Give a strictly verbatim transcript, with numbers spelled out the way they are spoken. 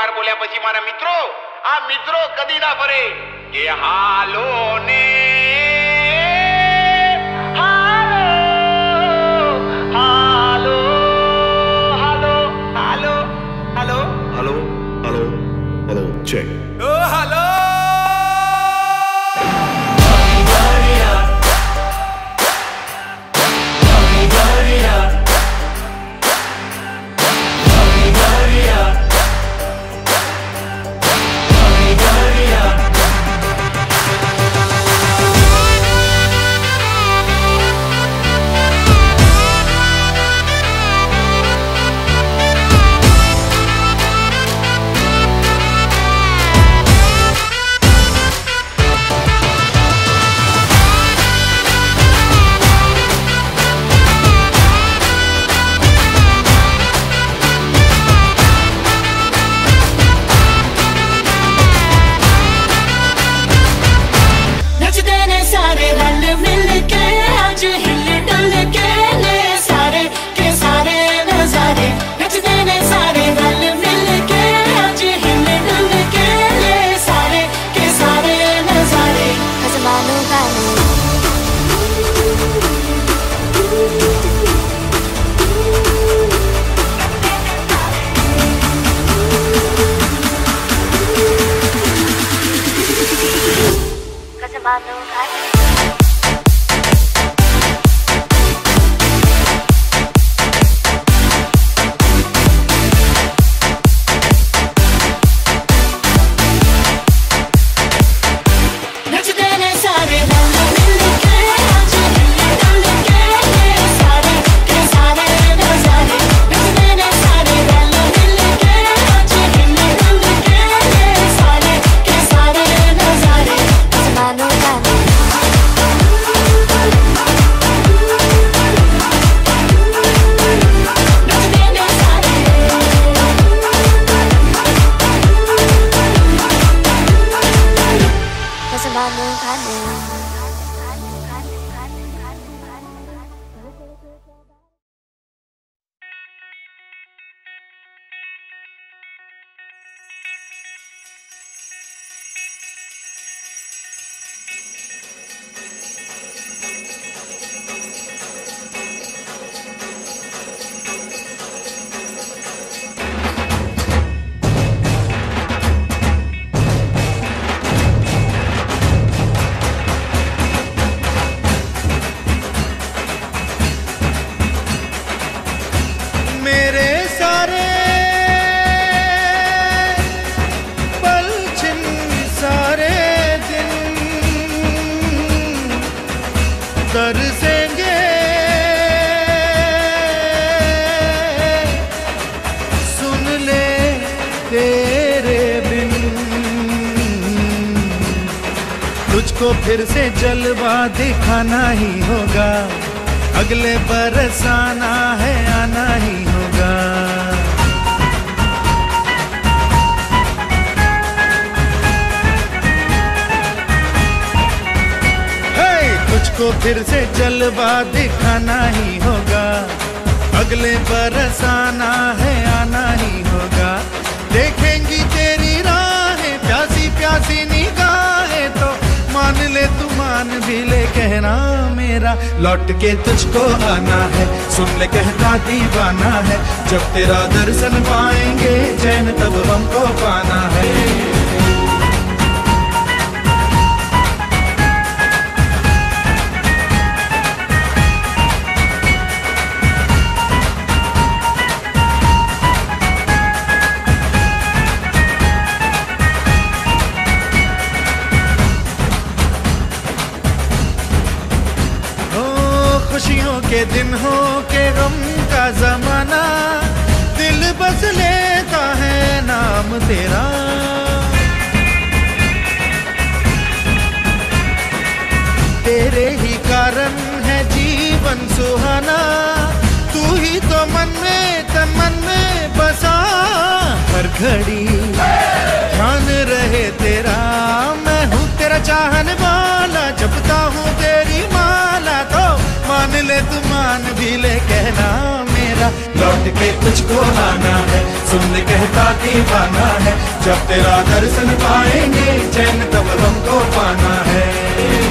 આભાર બોલ્યા પછી મારા મિત્રો, આ મિત્રો કદી ના ફરે કે હાલો ને હાલો હાલો હાલો હાલો હાલો હાલો હાલો હાલો ચેક. ઓ હાલો तरसेंगे सुन ले तेरे बिन, तुझको फिर से जलवा दिखाना ही होगा, अगले बरस आना है आना ही होगा। तुझको फिर से जलवा दिखाना ही होगा, अगले बरस आना है आना ही होगा। देखेंगी तेरी राहें प्यासी प्यासी निगाहें, तो मान ले तू मान भी ले कहना मेरा, लौट के तुझको आना है सुन ले कहता दीवाना है। जब तेरा दर्शन पाएंगे चैन तब हमको पाना है। खुशियों के दिन हो के गम का जमाना, दिल बस लेता है नाम तेरा। तेरे ही कारण है जीवन सुहाना, तू ही तो मन में तन मन में बसा। हर घड़ी ध्यान रहे तेरा, मैं हूँ तेरा चाहने वाला, जपता हूँ तेरी माला। तो मान ले तू मान भी ले कहना मेरा, लौट के तुझको आना है सुन ले कहता दीवाना है। जब तेरा दर्शन पाएंगे चैन तब हमको पाना है।